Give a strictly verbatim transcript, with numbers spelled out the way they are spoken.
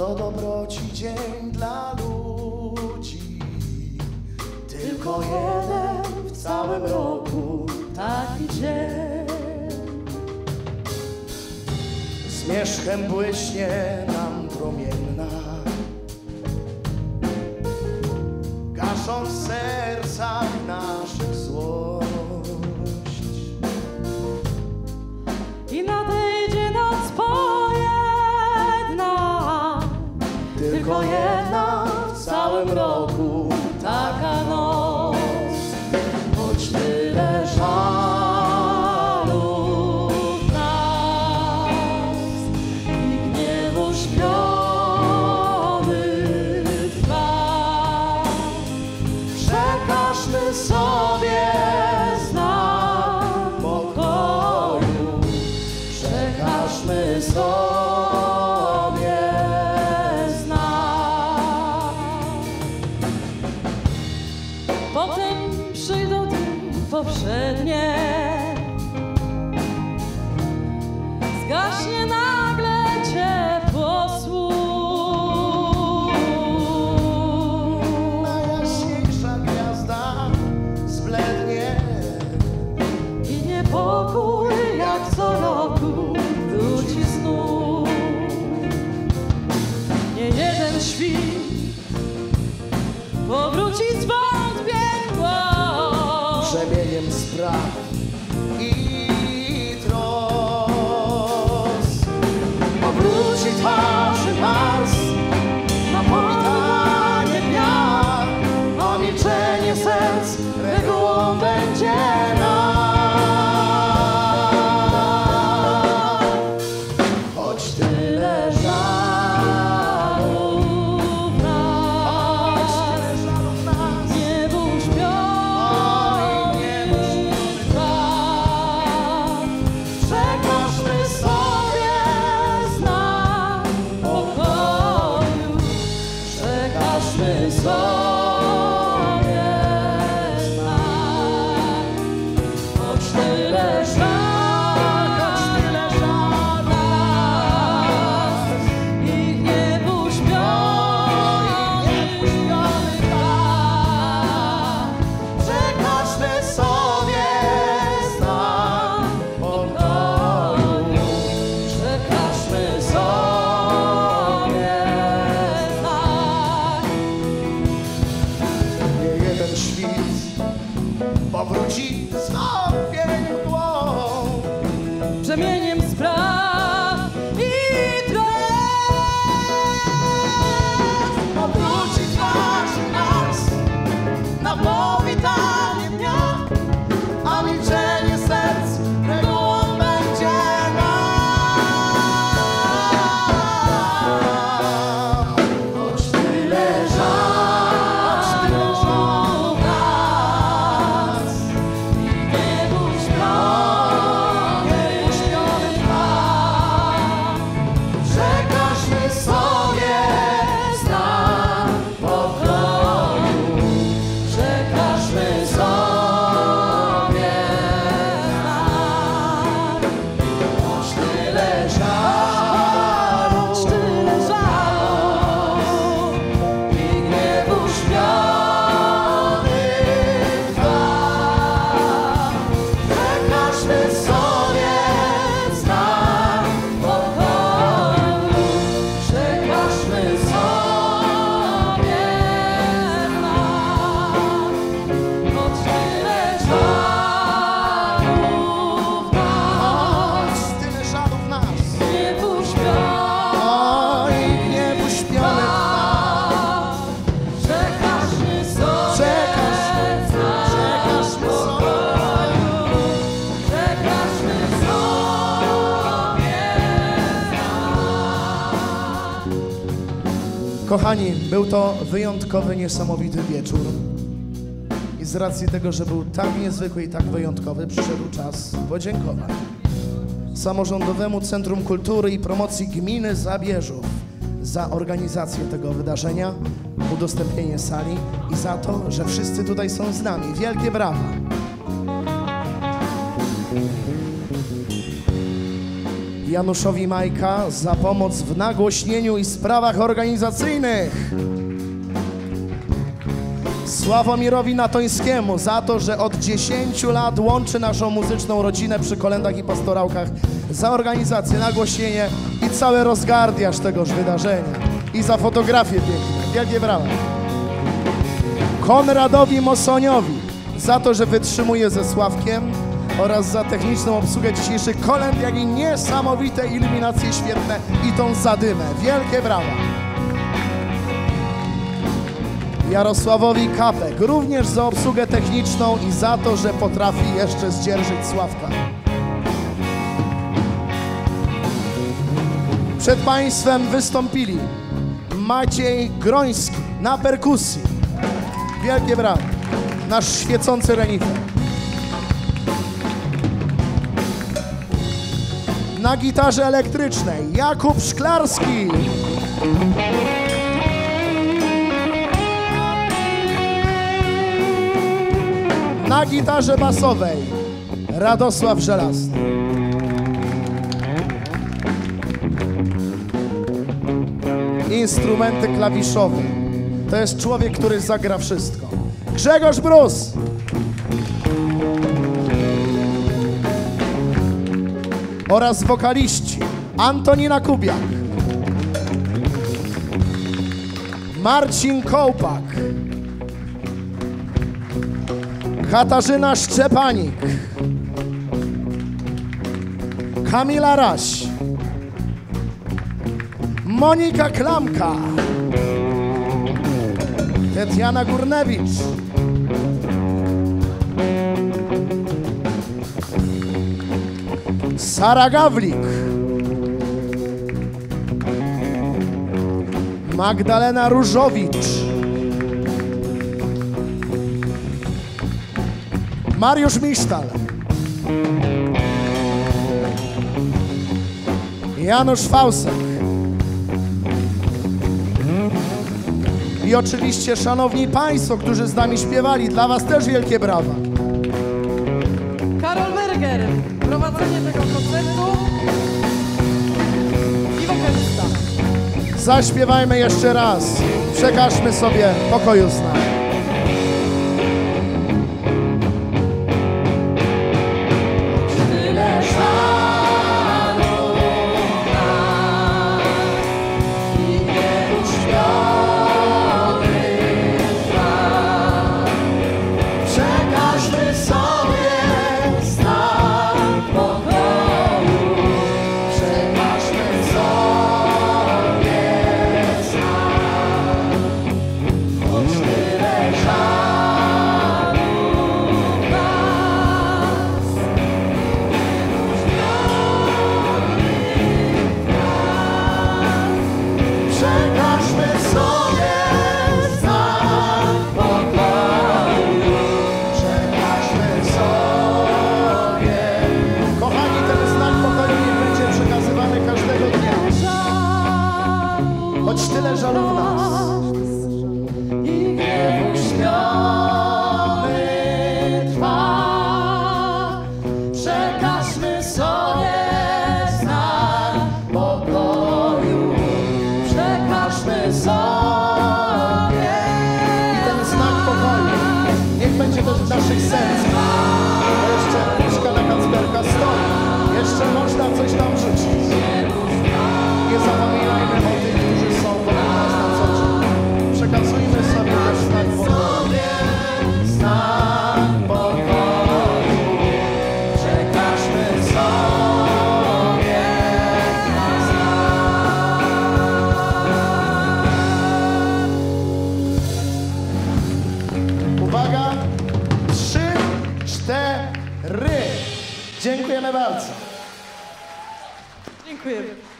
do dobroci dzień dla ludzi. Tylko jeden w całym roku taki dzień. Zmierzchem błyśnie nam promienna, gasząc w sercach naszych złość. I nadejdzie noc pojedna, Tylko jedna w całym roku taka noc. Choć tyle żalu w nas i gniewu śpiony trwa, przekażmy sobie znak pokoju, przekażmy sobie znak. potem przyjdą dni poprzednie, zgaśnie nagle ciepło słów. Najjaśniejsza gwiazda zblednie I niepokój jak co roku wróci znów. Nie jeden świt powróci zwątpień głos. brzemieniem spraw i trosk. Obróci twarzy Mars na powitanie dnia, a milczenie serc regułą będzie nam. Choć tyle żalu w nas, niebo uśpiony trwa, przekażmy sobie znak pokoju, przekażmy sobie znak. Choć tyle żal, choć tyle żal nas i gniewu uśpiony trwa, przekażmy sobie znak pokoju, przekażmy sobie znak. Nie jeden świt powróci zwątpień mgłą. Brzemieniem spraw i trosk. Obróci twarzy nas na powitanie dnia, a milczenie serc regułą będzie nam. Choć tyle żal, choć tyle żal nas i gniewu uśpiony trwa, przekażmy sobie znak pokoju, przekażmy sobie znak. Choć tyle żalu, choć tyle żalu i gniewu uśpiony trwa, przekażmy sobie znak pokoju, przekażmy sobie znak. Choć tyle żalu w nas, choć tyle żalu w nas, Gniew uśpiony oj, gniew uśpiony trwa. przekażmy sobie Przekażmy, przekażmy sobie. przekażmy sobie znak. Kochani, był to wyjątkowy, niesamowity wieczór. I z racji tego, że był tak niezwykły i tak wyjątkowy, przyszedł czas podziękować Samorządowemu Centrum Kultury i Promocji Gminy Zabierzów za organizację tego wydarzenia, udostępnienie sali i za to, że wszyscy tutaj są z nami. Wielkie brawa! Januszowi Majka za pomoc w nagłośnieniu i sprawach organizacyjnych. Sławomirowi Natońskiemu za to, że od dziesięciu lat łączy naszą muzyczną rodzinę przy kolędach i pastorałkach, za organizację, nagłośnienie i cały rozgardiaż tegoż wydarzenia. I za fotografię piękne. Wielkie brawa. Konradowi Mosoniowi za to, że wytrzymuje ze Sławkiem oraz za techniczną obsługę dzisiejszych kolęd, jak i niesamowite iluminacje świetne i tą zadymę. Wielkie brawa. Jarosławowi Kapek również za obsługę techniczną i za to, że potrafi jeszcze zdzierżyć Sławka. Przed Państwem wystąpili Maciej Groński na perkusji. Wielkie brawa. Nasz świecący renifer. Na gitarze elektrycznej Jakub Szklarski. Na gitarze basowej Radosław Żelazny. Instrumenty klawiszowe. To jest człowiek, który zagra wszystko. Grzegorz Brus. Oraz wokaliści Antonina Kubiak, Marcin Kołpak, Katarzyna Szczepanik, Kamila Raś, Monika Klamka, Tetiana Górnewicz, Sara Gawlik, Magdalena Różowicz, Mariusz Misztal, Janusz Fausek i oczywiście szanowni Państwo, którzy z nami śpiewali, dla Was też wielkie brawa. Karol Berger, prowadzenie tego koncertu i wokalista. Zaśpiewajmy jeszcze raz, przekażmy sobie pokoju z nami. Tyle żalu i wielu śpiowych trwa. Przekażmy sobie znak pokoju, przekażmy sobie znak, choć tyle żalu nas przekażmy sobie znak pokoju, przekażmy sobie. Kochani, ten znak pokoju niech będzie przekazywany każdego dnia, choć tyle żalu w nas. i gniewu śpiony trwa. Przekażmy sobie znak pokoju, przekażmy sobie. I ten znak pokoju niech będzie też w naszych sercach. Bo jeszcze puszka na kacperka stoi. Jeszcze można coś tam rzucić. Nie zapominajmy o tych, którzy są wokół nas na co dzień. Przekazujmy sobie też znak pokoju. Znak pokoju. Przekażmy sobie znak. Uwaga! Trzy, cztery. Dziękujemy bardzo. Dziękujemy.